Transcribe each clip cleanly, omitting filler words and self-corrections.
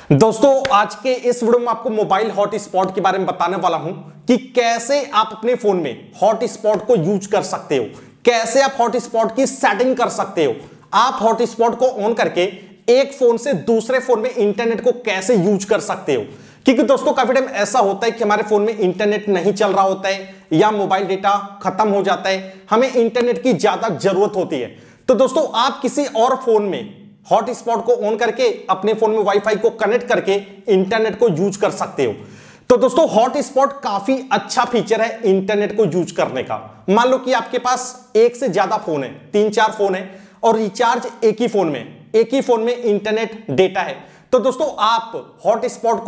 दोस्तों आज के इस वीडियो में आपको मोबाइल हॉटस्पॉट के बारे में बताने वाला हूं कि कैसे आप अपने फोन में हॉटस्पॉट को यूज कर सकते हो, कैसे आप हॉटस्पॉट की सेटिंग कर सकते हो। आप हॉटस्पॉट को ऑन करके एक फोन से दूसरे फोन में इंटरनेट को कैसे यूज कर सकते हो। क्योंकि दोस्तों काफी टाइम ऐसा होता है कि हमारे फोन में इंटरनेट नहीं चल रहा होता है या मोबाइल डेटा खत्म हो जाता है, हमें इंटरनेट की ज्यादा जरूरत होती है। तो दोस्तों आप किसी और फोन में हॉटस्पॉट को ऑन करके अपने फोन में वाईफाई को कनेक्ट करके इंटरनेट को यूज कर सकते हो। तो दोस्तों हॉटस्पॉट काफी अच्छा फीचर है इंटरनेट को यूज करने का। मान लो कि आपके पास एक से ज्यादा फोन है, 3-4 फोन है और रिचार्ज एक ही फोन में इंटरनेट डेटा है। तो दोस्तों आप हॉटस्पॉट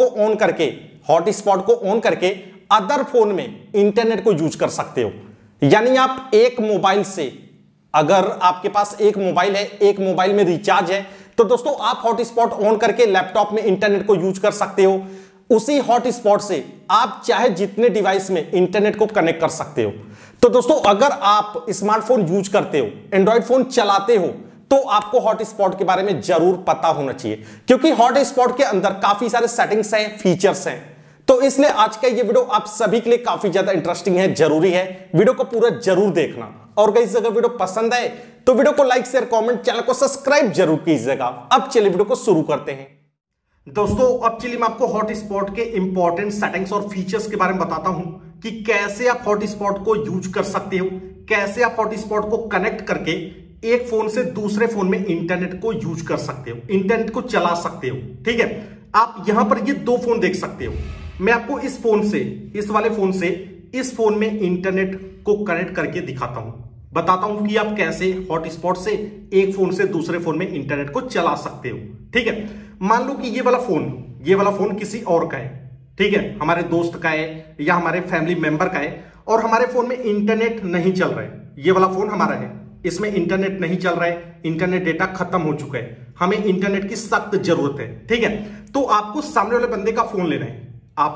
को ऑन करके अदर फोन में इंटरनेट को यूज कर सकते हो। यानी आप एक मोबाइल से, अगर आपके पास एक मोबाइल है, एक मोबाइल में रिचार्ज है, तो दोस्तों आप हॉटस्पॉट ऑन करके लैपटॉप में इंटरनेट को यूज कर सकते हो। उसी हॉटस्पॉट से आप चाहे जितने डिवाइस में इंटरनेट को कनेक्ट कर सकते हो। तो दोस्तों अगर आप स्मार्टफोन यूज करते हो, एंड्रॉइड फोन चलाते हो, तो आपको हॉटस्पॉट के बारे में जरूर पता होना चाहिए, क्योंकि हॉटस्पॉट के अंदर काफी सारे सेटिंग्स हैं, फीचर्स हैं। तो इसलिए आज का ये वीडियो आप सभी के लिए काफी ज्यादा इंटरेस्टिंग है, जरूरी है। वीडियो को पूरा जरूर देखना। और गाइस अगर वीडियो पसंद आए तो वीडियो को लाइक शेयर कमेंट, चैनल को सब्सक्राइब जरूर कीजिएगा। अब चलिए वीडियो को शुरू करते हैं। दोस्तों अब चलिए मैं आपको हॉटस्पॉट के इंपॉर्टेंट सेटिंग्स और फीचर्स के बारे में बताता हूं कि कैसे आप हॉटस्पॉट को यूज कर सकते हो, कैसे आप हॉटस्पॉट को कनेक्ट करके एक फोन से दूसरे फोन में इंटरनेट को यूज कर सकते हो, इंटरनेट को चला सकते हो। ठीक है, आप यहां पर ये दो फोन देख सकते हो। मैं आपको इस फोन से, इस वाले फोन से इस फोन में इंटरनेट को कनेक्ट करके दिखाता हूं, बताता हूं कि आप कैसे हॉटस्पॉट से एक फोन से दूसरे फोन में इंटरनेट को चला सकते हो। ठीक है, मान लो कि ये वाला फोन किसी और का है, ठीक है, हमारे दोस्त का है या हमारे फैमिली मेंबर का है, और हमारे फोन में इंटरनेट नहीं चल रहा है। ये वाला फोन हमारा है, इसमें इंटरनेट नहीं चल रहा है, इंटरनेट डेटा खत्म हो चुका है, हमें इंटरनेट की सख्त जरूरत है। ठीक है, तो आपको सामने वाले बंदे का फोन लेना है,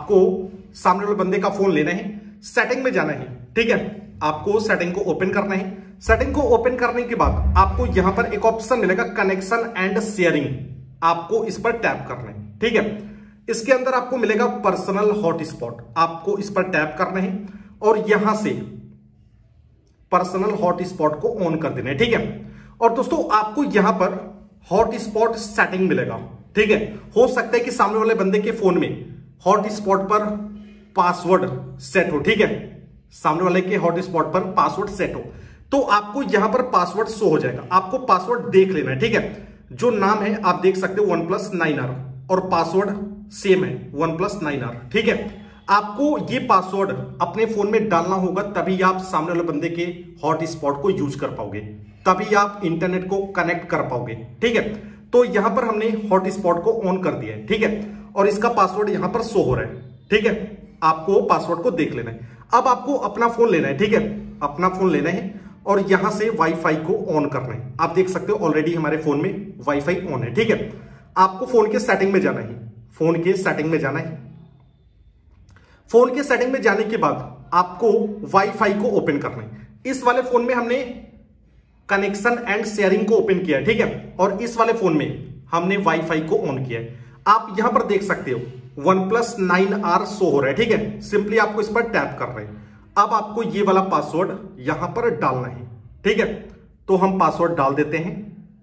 सेटिंग में जाना है। ठीक है, आपको सेटिंग को ओपन करना है। सेटिंग को ओपन करने के बाद आपको यहां पर एक ऑप्शन मिलेगा कनेक्शन एंड शेयरिंग, आपको इस पर टैप करना है। ठीक है, इसके अंदर आपको मिलेगा पर्सनल हॉटस्पॉट, आपको इस पर टैप करना है और यहां से पर्सनल हॉटस्पॉट को ऑन कर देना है। ठीक है, और दोस्तों आपको यहां पर हॉटस्पॉट सेटिंग मिलेगा। ठीक है, हो सकता है कि सामने वाले बंदे के फोन में हॉटस्पॉट पर पासवर्ड सेट हो। ठीक है, सामने वाले के हॉटस्पॉट पर पासवर्ड सेट हो, तो आपको यहां पर पासवर्ड शो हो जाएगा, आपको पासवर्ड देख लेना है। ठीक है, जो नाम है आप देख सकते हो 1+9R और पासवर्ड सेम है 1+9R। ठीक है, आपको ये पासवर्ड अपने फोन में डालना होगा, तभी आप सामने वाले बंदे के हॉटस्पॉट को यूज कर पाओगे, तभी आप इंटरनेट को कनेक्ट कर पाओगे। ठीक है, तो यहां पर हमने हॉटस्पॉट को ऑन कर दिया है। ठीक है, और इसका पासवर्ड यहां पर शो हो रहा है। ठीक है, आपको पासवर्ड को देख लेना है। अब आपको अपना फोन लेना है। ठीक है, अपना फोन लेना है और यहां से वाईफाई को ऑन करना है। आप देख सकते हो ऑलरेडी हमारे फोन में वाईफाई ऑन है। ठीक है, आपको फोन के सेटिंग में जाना है, फोन के सेटिंग में जाना है। फोन के सेटिंग में जाने के बाद आपको वाईफाई को ओपन करना है। इस वाले फोन में हमने कनेक्शन एंड शेयरिंग को ओपन किया है। ठीक है, और इस वाले फोन में हमने वाईफाई को ऑन किया है। आप यहां पर देख सकते हो 1+9R शो हो रहा है। ठीक है, सिंपली आपको इस पर टैप कर रहे हैं। अब आपको ये वाला पासवर्ड यहां पर डालना है। ठीक है, तो हम पासवर्ड डाल देते हैं।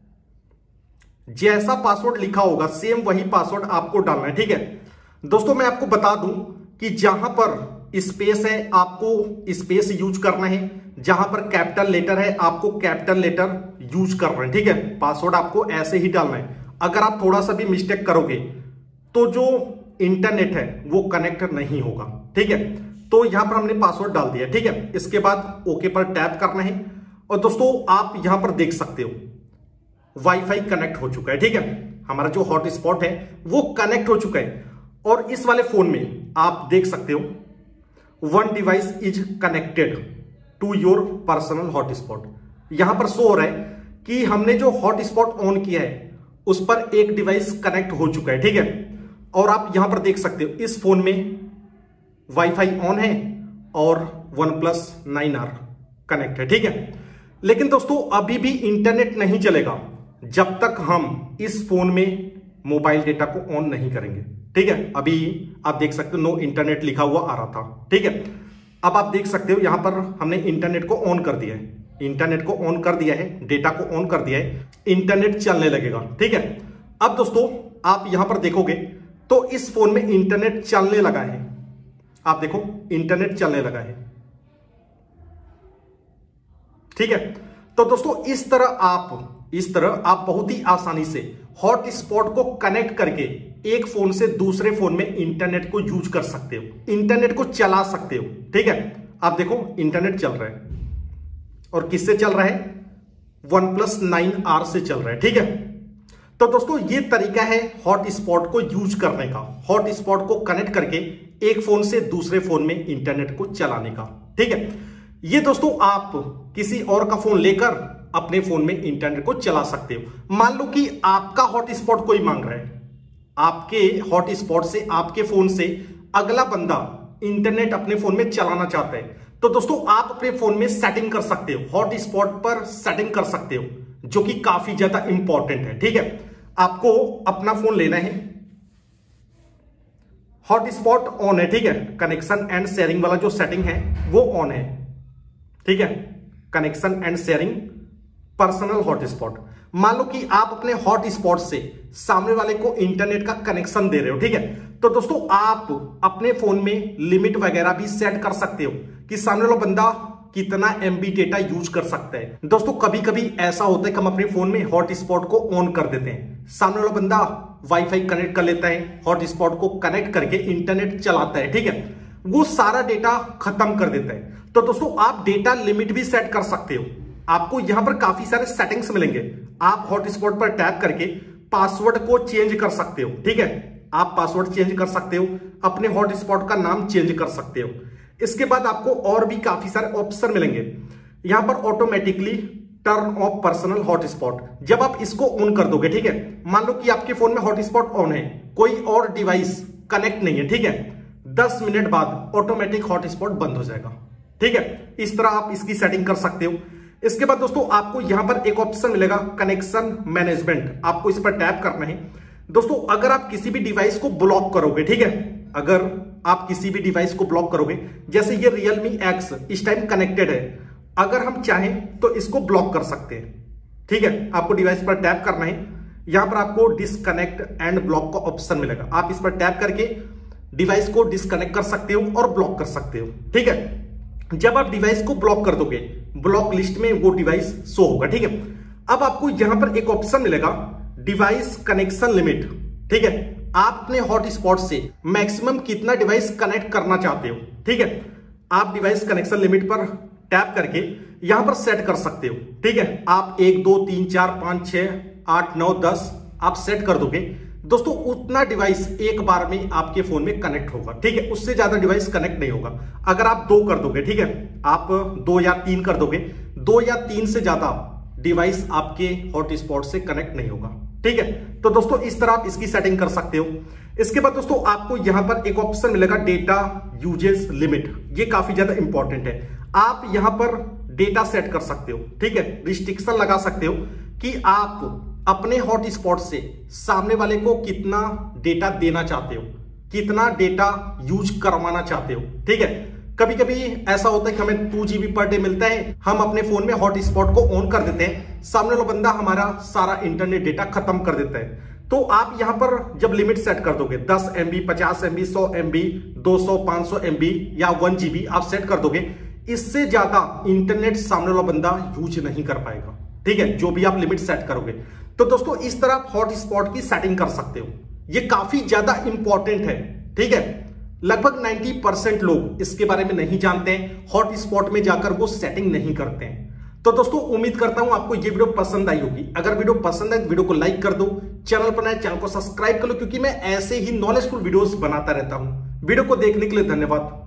जैसा पासवर्ड लिखा होगा सेम वही पासवर्ड आपको डालना है। ठीक है दोस्तों, मैं आपको बता दूं कि जहां पर स्पेस है आपको स्पेस यूज करना है, जहां पर कैपिटल लेटर है आपको कैपिटल लेटर यूज करना है। ठीक है, पासवर्ड आपको ऐसे ही डालना है। अगर आप थोड़ा सा भी मिस्टेक करोगे तो जो इंटरनेट है वो कनेक्ट नहीं होगा। ठीक है, तो यहां पर हमने पासवर्ड डाल दिया। ठीक है, इसके बाद ओके पर टैप करना है और दोस्तों आप यहां पर देख सकते हो वाईफाई कनेक्ट हो चुका है। ठीक है, हमारा जो हॉटस्पॉट है वो कनेक्ट हो चुका है और इस वाले फोन में आप देख सकते हो 1 device is connected to your personal hotspot. यहां पर शो हो रहा है कि हमने जो हॉटस्पॉट ऑन किया है उस पर एक डिवाइस कनेक्ट हो चुका है। ठीक है, और आप यहां पर देख सकते हो इस फोन में वाईफाई ऑन है और 1+9R कनेक्ट है। ठीक है, लेकिन दोस्तों अभी भी इंटरनेट नहीं चलेगा जब तक हम इस फोन में मोबाइल डेटा को ऑन नहीं करेंगे। ठीक है, अभी आप देख सकते हो नो इंटरनेट लिखा हुआ आ रहा था। ठीक है, अब आप देख सकते हो यहां पर हमने इंटरनेट को ऑन कर दिया है, इंटरनेट को ऑन कर दिया है, डेटा को ऑन कर दिया है, इंटरनेट चलने लगेगा। ठीक है, अब दोस्तों आप यहां पर देखोगे तो इस फोन में इंटरनेट चलने लगा है। आप देखो इंटरनेट चलने लगा है। ठीक है, तो दोस्तों इस तरह आप बहुत ही आसानी से हॉटस्पॉट को कनेक्ट करके एक फोन से दूसरे फोन में इंटरनेट को यूज कर सकते हो, इंटरनेट को चला सकते हो। ठीक है, आप देखो इंटरनेट चल रहा है और किससे चल रहा है, OnePlus 9R से चल रहा है। ठीक है, तो दोस्तों ये तरीका है हॉटस्पॉट को यूज करने का, हॉटस्पॉट को कनेक्ट करके एक फोन से दूसरे फोन में इंटरनेट को चलाने का। ठीक है, ये दोस्तों आप किसी और का फोन लेकर अपने फोन में इंटरनेट को चला सकते हो। मान लो कि आपका हॉटस्पॉट कोई मांग रहा है, आपके हॉटस्पॉट से आपके फोन से अगला बंदा इंटरनेट अपने फोन में चलाना चाहता है, तो दोस्तों आप अपने फोन में सेटिंग कर सकते हो, हॉटस्पॉट पर सेटिंग कर सकते हो, जो कि काफी ज्यादा इंपॉर्टेंट है। ठीक है, आपको अपना फोन लेना है, हॉटस्पॉट ऑन है। ठीक है, कनेक्शन एंड शेयरिंग वाला जो सेटिंग है वो ऑन है। ठीक है, connection and sharing personal hotspot. मान लो कि आप अपने हॉटस्पॉट से सामने वाले को इंटरनेट का कनेक्शन दे रहे हो। ठीक है, तो दोस्तों आप अपने फोन में लिमिट वगैरह भी सेट कर सकते हो कि सामने वाला बंदा कितना MB डेटा यूज कर सकता है। दोस्तों कभी कभी ऐसा होता है कि हम अपने फोन में हॉटस्पॉट को ऑन कर देते हैं, सामने वाला बंदा वाईफाई कनेक्ट कर लेता है, हॉटस्पॉट को कनेक्ट करके इंटरनेट चलाता है। ठीक है, वो सारा डेटा खत्म कर देता है। तो दोस्तों आप डेटा लिमिट भी सेट कर सकते हो। आपको यहां पर काफी सारे सेटिंग्स मिलेंगे। आप हॉटस्पॉट पर टैप करके पासवर्ड को चेंज कर सकते हो। ठीक है, आप पासवर्ड चेंज कर सकते हो, अपने हॉटस्पॉट का नाम चेंज कर सकते हो। इसके बाद आपको और भी काफी सारे ऑप्शन मिलेंगे। यहां पर automatically turn off personal hotspot, जब आप इसको ऑन कर दोगे, ठीक है, मान लो कि आपके फोन में हॉटस्पॉट ऑन है, कोई और डिवाइस कनेक्ट नहीं है, ठीक है, 10 मिनट बाद ऑटोमेटिक हॉटस्पॉट बंद हो जाएगा। ठीक है, इस तरह आप इसकी सेटिंग कर सकते हो। इसके बाद दोस्तों आपको यहां पर एक ऑप्शन मिलेगा कनेक्शन मैनेजमेंट, आपको इस पर टैप करना है। दोस्तों अगर आप किसी भी डिवाइस को ब्लॉक करोगे, ठीक है, अगर आप किसी भी डिवाइस को ब्लॉक करोगे, जैसे ये Realme X इस टाइम कनेक्टेड है, अगर हम चाहें तो इसको ब्लॉक कर सकते हैं। ठीक है, आपको डिवाइस पर टैप करना है, यहां पर आपको डिस्कनेक्ट एंड ब्लॉक का ऑप्शन मिलेगा, आप इस पर टैप करके डिवाइस को डिस्कनेक्ट कर सकते हो और ब्लॉक कर सकते हो। ठीक है, जब आप डिवाइस को ब्लॉक कर दोगे, ब्लॉक लिस्ट में वो डिवाइस शो होगा। ठीक है, अब आपको यहां पर एक ऑप्शन मिलेगा डिवाइस कनेक्शन लिमिट। ठीक है, आप अपने हॉटस्पॉट से मैक्सिमम कितना डिवाइस कनेक्ट करना चाहते हो। ठीक है, आप डिवाइस कनेक्शन लिमिट पर टैप करके यहां पर सेट कर सकते हो। ठीक है, आप 1 2 3 4 5 6 8 9 10 आप सेट कर दोगे। दोस्तों उतना डिवाइस एक बार में आपके फोन में कनेक्ट होगा। ठीक है, उससे ज्यादा डिवाइस कनेक्ट नहीं होगा। अगर आप 2 कर दोगे, ठीक है, आप 2 या 3 कर दोगे, 2 या 3 से ज्यादा डिवाइस आपके हॉटस्पॉट से कनेक्ट नहीं होगा। ठीक है, तो दोस्तों इस तरह आप इसकी सेटिंग कर सकते हो। इसके बाद दोस्तों आपको यहां पर एक ऑप्शन मिलेगा डेटा यूजेस लिमिट, ये काफी ज्यादा इंपॉर्टेंट है। आप यहां पर डेटा सेट कर सकते हो। ठीक है, रिस्ट्रिक्शन लगा सकते हो कि आप अपने हॉटस्पॉट से सामने वाले को कितना डेटा देना चाहते हो, कितना डेटा यूज करवाना चाहते हो। ठीक है, कभी कभी ऐसा होता है कि हमें 2 GB पर डे मिलता है, हम अपने फोन में हॉटस्पॉट को ऑन कर देते हैं, सामने वाला बंदा हमारा सारा इंटरनेट डेटा खत्म कर देता है। तो आप यहां पर जब लिमिट सेट कर दोगे 10 MB 50 MB 100 MB 200 500 MB या 1 GB आप सेट कर दोगे, इससे ज्यादा इंटरनेट सामने वाला बंदा यूज नहीं कर पाएगा। ठीक है, जो भी आप लिमिट सेट करोगे। तो दोस्तों इस तरह आप हॉटस्पॉट की सेटिंग कर सकते हो, ये काफी ज्यादा इंपॉर्टेंट है। ठीक है, लगभग 90% लोग इसके बारे में नहीं जानते हैं, हॉटस्पॉट में जाकर वो सेटिंग नहीं करते हैं। तो दोस्तों उम्मीद करता हूं आपको ये वीडियो पसंद आई होगी। अगर वीडियो पसंद आए वीडियो को लाइक कर दो, चैनल पर नए चैनल को सब्सक्राइब कर लो, क्योंकि मैं ऐसे ही नॉलेजफुल वीडियोस बनाता रहता हूं। वीडियो को देखने के लिए धन्यवाद।